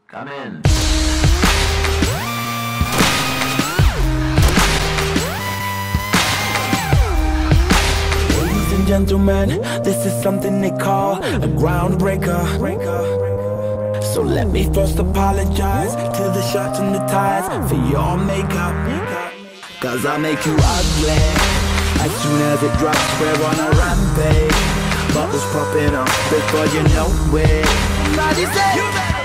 Come in. Ladies and gentlemen, this is something they call a groundbreaker. So let me first apologize to the shots and the ties for your makeup, cause I make you ugly. As soon as it drops, we're on a rampage. Bottles popping up before you know it. Somebody say,